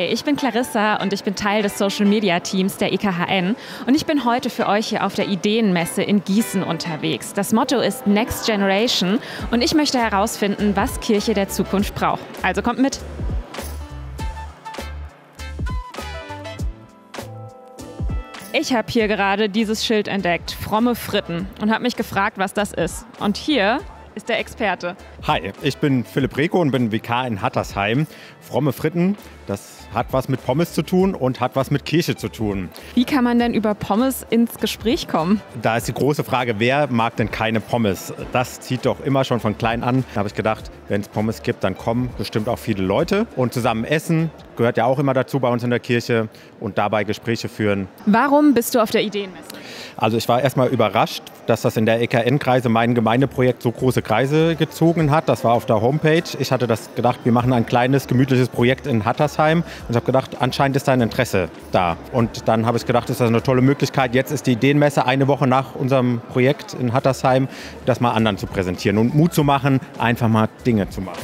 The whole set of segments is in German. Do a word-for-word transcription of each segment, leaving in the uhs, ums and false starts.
Hi, ich bin Clarissa und ich bin Teil des Social Media Teams der E K H N und ich bin heute für euch hier auf der Ideenmesse in Gießen unterwegs. Das Motto ist Next Generation und ich möchte herausfinden, was Kirche der Zukunft braucht. Also kommt mit! Ich habe hier gerade dieses Schild entdeckt, fromme Fritten, und habe mich gefragt, was das ist. Und hier ist der Experte. Hi, ich bin Philipp Reko und bin Vikar in Hattersheim. Fromme Fritten, das hat was mit Pommes zu tun und hat was mit Kirche zu tun. Wie kann man denn über Pommes ins Gespräch kommen? Da ist die große Frage, wer mag denn keine Pommes? Das zieht doch immer schon von klein an. Da habe ich gedacht, wenn es Pommes gibt, dann kommen bestimmt auch viele Leute. Und zusammen essen gehört ja auch immer dazu bei uns in der Kirche und dabei Gespräche führen. Warum bist du auf der Ideenmesse? Also ich war erstmal überrascht, dass das in der E K N-Kreise mein Gemeindeprojekt so große Kreise gezogen hat. Das war auf der Homepage. Ich hatte das gedacht, wir machen ein kleines, gemütliches Projekt in Hattersheim. Und ich habe gedacht, anscheinend ist da ein Interesse da. Und dann habe ich gedacht, das ist eine tolle Möglichkeit. Jetzt ist die Ideenmesse eine Woche nach unserem Projekt in Hattersheim, das mal anderen zu präsentieren und Mut zu machen, einfach mal Dinge zu machen.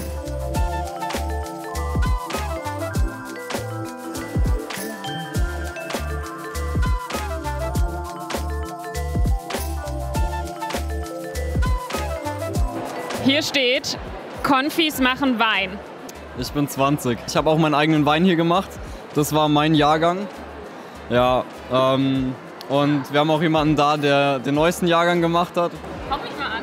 Hier steht, Konfis machen Wein. Ich bin zwanzig. Ich habe auch meinen eigenen Wein hier gemacht. Das war mein Jahrgang. Ja, ähm, und wir haben auch jemanden da, der den neuesten Jahrgang gemacht hat. Komm mich mal an.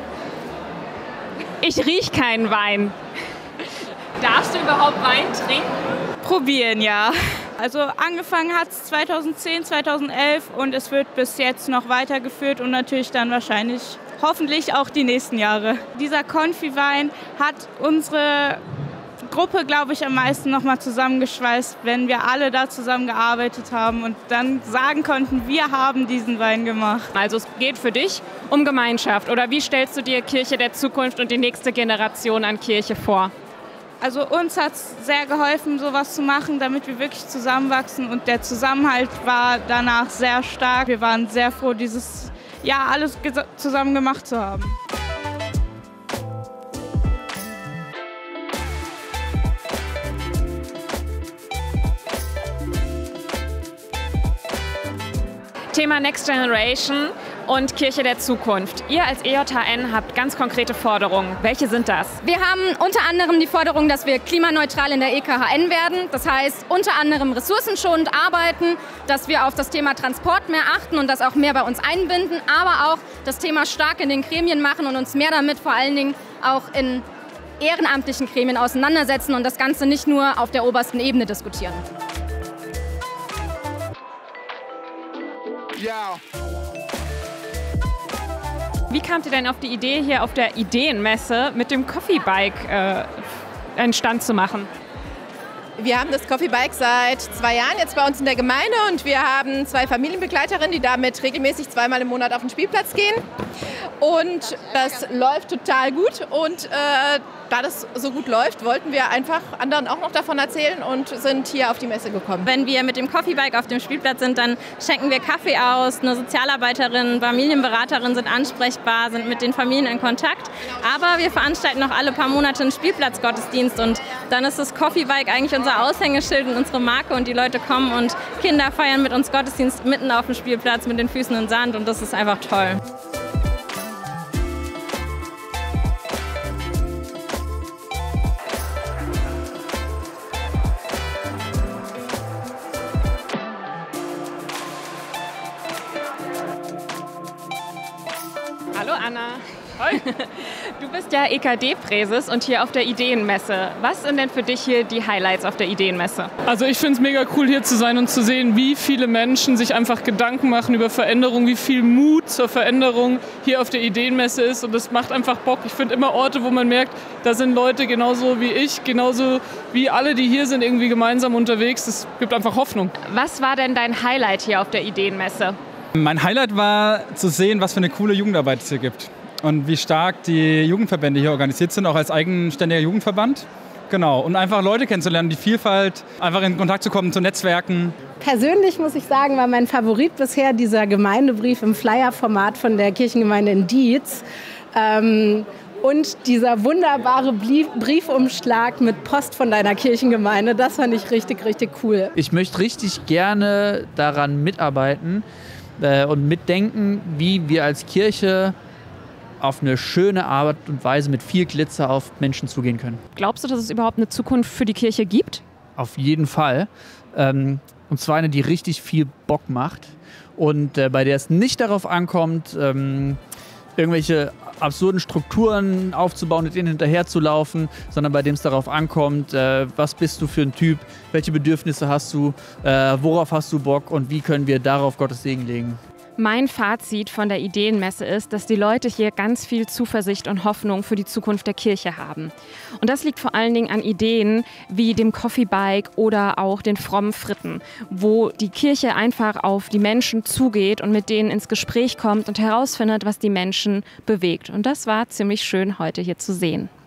Ich riech keinen Wein. Darfst du überhaupt Wein trinken? Probieren, ja. Also angefangen hat es zweitausendzehn, zweitausendelf und es wird bis jetzt noch weitergeführt und natürlich dann wahrscheinlich hoffentlich auch die nächsten Jahre. Dieser Konfi-Wein hat unsere Gruppe, glaube ich, am meisten noch mal zusammengeschweißt, wenn wir alle da zusammengearbeitet haben und dann sagen konnten, wir haben diesen Wein gemacht. Also es geht für dich um Gemeinschaft. Oder wie stellst du dir Kirche der Zukunft und die nächste Generation an Kirche vor? Also uns hat es sehr geholfen, sowas zu machen, damit wir wirklich zusammenwachsen. Und der Zusammenhalt war danach sehr stark. Wir waren sehr froh, dieses Jahr alles zusammen gemacht zu haben. Thema Next Generation und Kirche der Zukunft. Ihr als E J H N habt ganz konkrete Forderungen. Welche sind das? Wir haben unter anderem die Forderung, dass wir klimaneutral in der E K H N werden. Das heißt, unter anderem ressourcenschonend arbeiten, dass wir auf das Thema Transport mehr achten und das auch mehr bei uns einbinden, aber auch das Thema stark in den Gremien machen und uns mehr damit vor allen Dingen auch in ehrenamtlichen Gremien auseinandersetzen und das Ganze nicht nur auf der obersten Ebene diskutieren. Ja. Wie kamt ihr denn auf die Idee, hier auf der Ideenmesse mit dem Coffee Bike äh, einen Stand zu machen? Wir haben das Coffee Bike seit zwei Jahren jetzt bei uns in der Gemeinde und wir haben zwei Familienbegleiterinnen, die damit regelmäßig zweimal im Monat auf den Spielplatz gehen. Und das läuft total gut und äh, da das so gut läuft, wollten wir einfach anderen auch noch davon erzählen und sind hier auf die Messe gekommen. Wenn wir mit dem Coffee Bike auf dem Spielplatz sind, dann schenken wir Kaffee aus. Eine Sozialarbeiterin, Familienberaterin sind ansprechbar, sind mit den Familien in Kontakt. Aber wir veranstalten noch alle paar Monate einen Spielplatzgottesdienst und dann ist das Coffee Bike eigentlich unser Aushängeschild und unsere Marke und die Leute kommen und Kinder feiern mit uns Gottesdienst mitten auf dem Spielplatz mit den Füßen im Sand und das ist einfach toll. Hallo Anna. Hoi. Du bist ja E K D-Präses und hier auf der Ideenmesse. Was sind denn für dich hier die Highlights auf der Ideenmesse? Also ich finde es mega cool, hier zu sein und zu sehen, wie viele Menschen sich einfach Gedanken machen über Veränderung, wie viel Mut zur Veränderung hier auf der Ideenmesse ist. Und das macht einfach Bock. Ich finde immer Orte, wo man merkt, da sind Leute genauso wie ich, genauso wie alle, die hier sind, irgendwie gemeinsam unterwegs. Das gibt einfach Hoffnung. Was war denn dein Highlight hier auf der Ideenmesse? Mein Highlight war zu sehen, was für eine coole Jugendarbeit es hier gibt. Und wie stark die Jugendverbände hier organisiert sind, auch als eigenständiger Jugendverband. Genau, und einfach Leute kennenzulernen, die Vielfalt, einfach in Kontakt zu kommen, zu Netzwerken. Persönlich muss ich sagen, war mein Favorit bisher dieser Gemeindebrief im Flyer-Format von der Kirchengemeinde in Dietz. Ähm, und dieser wunderbare Briefumschlag mit Post von deiner Kirchengemeinde. Das fand ich richtig, richtig cool. Ich möchte richtig gerne daran mitarbeiten äh, und mitdenken, wie wir als Kirche auf eine schöne Art und Weise mit viel Glitzer auf Menschen zugehen können. Glaubst du, dass es überhaupt eine Zukunft für die Kirche gibt? Auf jeden Fall. Ähm, und zwar eine, die richtig viel Bock macht und äh, bei der es nicht darauf ankommt, ähm, irgendwelche absurden Strukturen aufzubauen und denen hinterherzulaufen, sondern bei dem es darauf ankommt, äh, was bist du für ein Typ, welche Bedürfnisse hast du, äh, worauf hast du Bock und wie können wir darauf Gottes Segen legen. Mein Fazit von der Ideenmesse ist, dass die Leute hier ganz viel Zuversicht und Hoffnung für die Zukunft der Kirche haben. Und das liegt vor allen Dingen an Ideen wie dem Coffee Bike oder auch den frommen Fritten, wo die Kirche einfach auf die Menschen zugeht und mit denen ins Gespräch kommt und herausfindet, was die Menschen bewegt. Und das war ziemlich schön heute hier zu sehen.